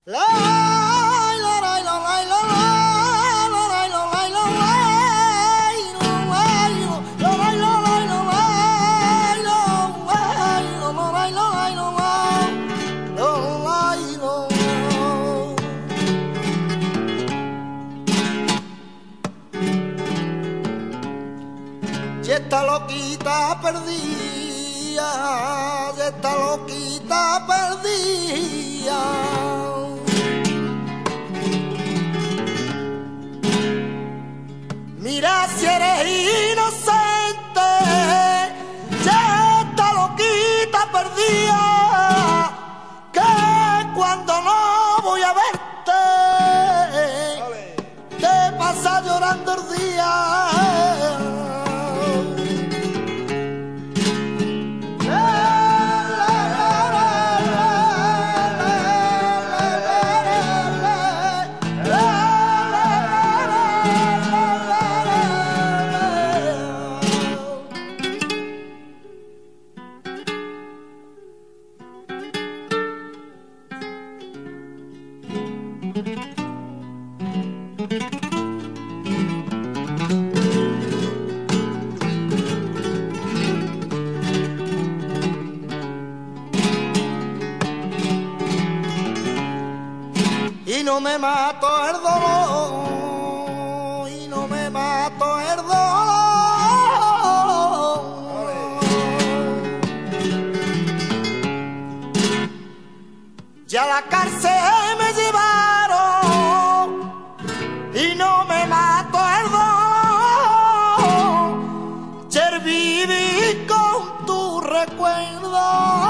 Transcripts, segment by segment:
Y esta loquita perdía, y esta loquita perdía. Mira si eres inocente, y esta loquita perdía, que cuando no voy a verte, te pasa llorando el día. Y no me mato el dolor, y no me mato el dolor. Ya a la cárcel me llevaron y no me mato el dolor. Ayer viví con tu recuerdo,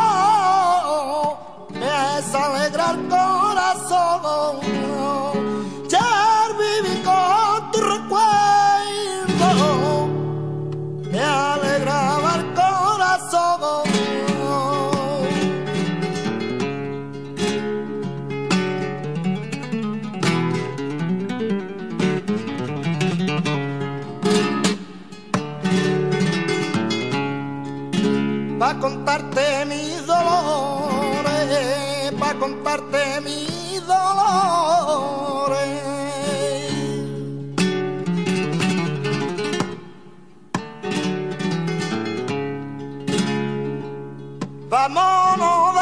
me hace alegrar el corazón. Ayer viví con tu recuerdo, me alegraba el corazón. Pa' contarte mis dolores, pa' contarte mis dolores. Vámonos